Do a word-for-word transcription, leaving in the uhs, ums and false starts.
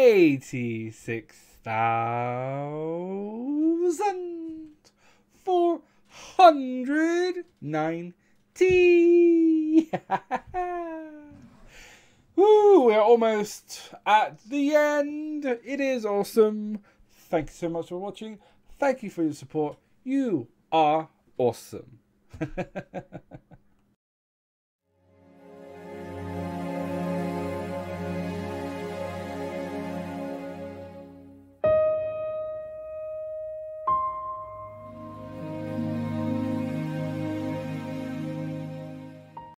eighty-six thousand four hundred ninety. Woo, we're almost at the end. It is awesome. Thank you so much for watching. Thank you for your support. You are awesome.